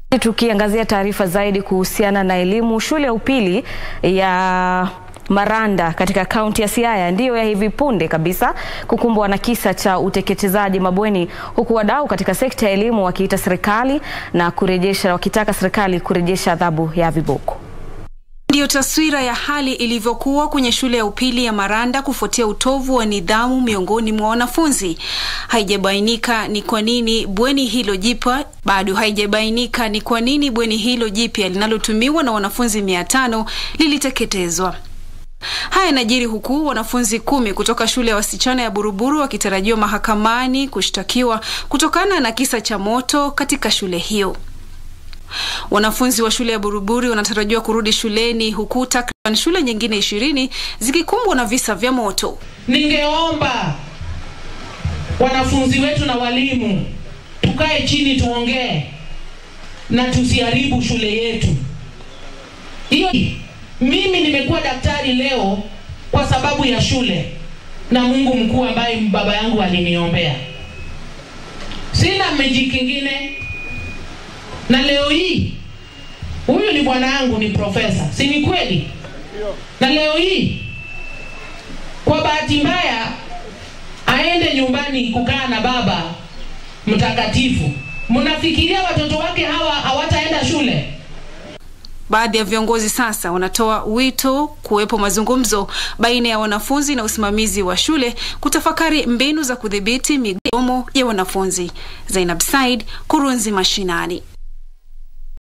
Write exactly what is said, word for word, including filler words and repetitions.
Tukiangazia taarifa zaidi kuhusiana na elimu, shule ya upili ya Maranda katika kaunti ya Siaya ndiyo ya hivi punde kabisa kukumbwa na kisa cha uteketezaji mabweni, huku wadau katika sekta ya elimu wakiita serikali na kurejesha wakitaka serikali kurejesha adhabu ya viboko. Ndiyo taswira ya hali ilivyokuwa kwenye shule ya upili ya Maranda kufuatia utovu wa nidhamu miongoni mwa wanafunzi. Haijabainika ni kwa nini bweni hilo jipya bado haijabainika ni kwa nini bweni hilo jipya linalotumiwa na wanafunzi mia tano liliteketezwa. Haya yanajiri huku wanafunzi kumi kutoka shule ya wasichana ya Buruburu wakitarajiwa mahakamani kushtakiwa kutokana na kisa cha moto katika shule hiyo. Wanafunzi wa shule ya Buruburu wanatarajiwa kurudi shuleni huku takriban shule nyingine ishirini zikikumbwa na visa vya moto. Ningeomba wanafunzi wetu na walimu tukae chini tuongee na tusiharibu shule yetu. Hiyo mimi nimekuwa daktari leo kwa sababu ya shule na Mungu mkuu ambaye baba yangu aliniombea. Sina mji kingine. Na leo hii huyu ni bwana yangu ni profesa, si ni kweli? Na leo hii kwa bahati mbaya aende nyumbani kukaa na baba mtakatifu. Mnafikiria watoto wake hawa hawataenda shule? Baadhi ya viongozi sasa wanatoa wito kuwepo mazungumzo baina ya wanafunzi na usimamizi wa shule kutafakari mbinu za kudhibiti migomo ya wanafunzi. Zainab Said, Kurunzi Mashinani.